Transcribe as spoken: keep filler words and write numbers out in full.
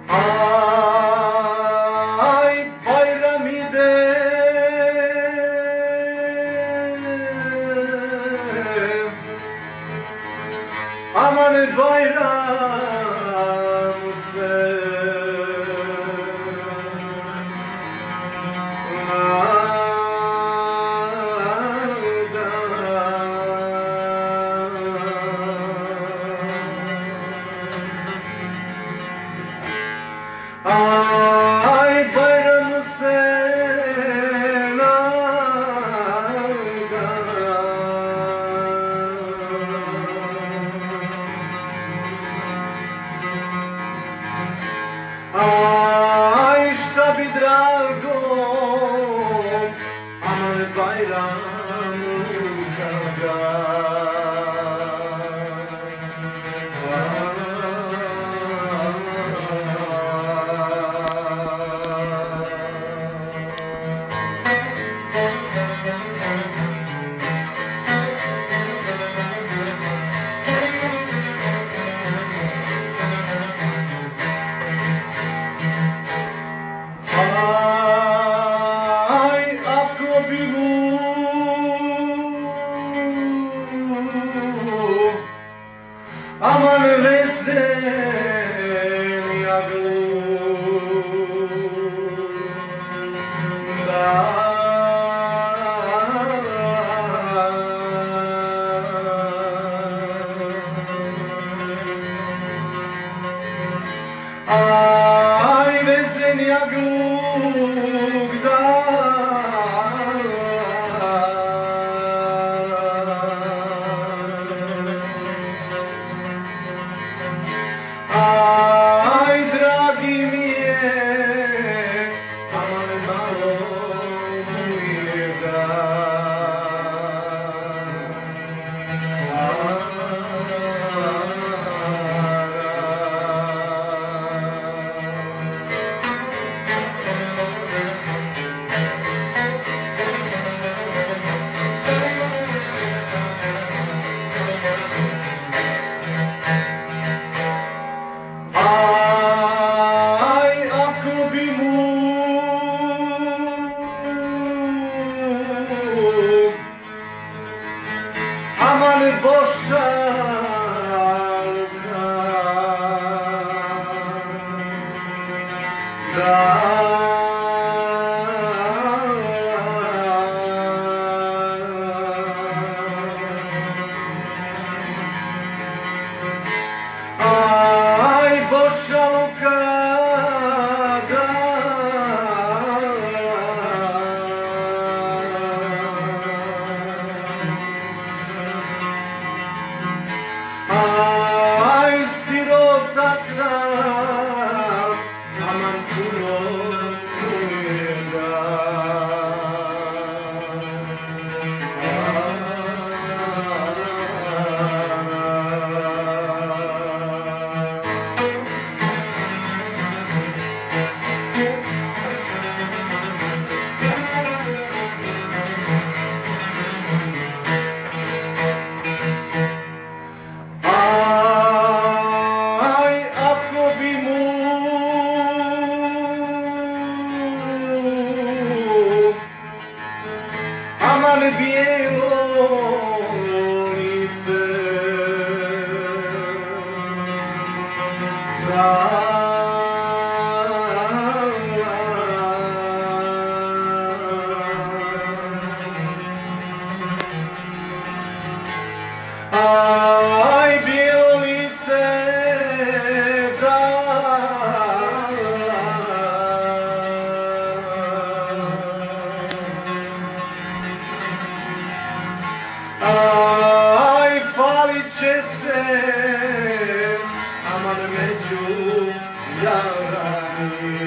Ay bayram ide aman bayram Ay bayramı sen ayda Ay šta bi drago aman bayramı kada aman vezen yaglunda Ay vezen yaglunda Aj, dragi mi je, aman malo mu je aman boşalka da Ay boşalka da Aj sirota sam, aman puno ujeda aman bijelo lice Aj bijelo lice Aj falit će se aman među jarani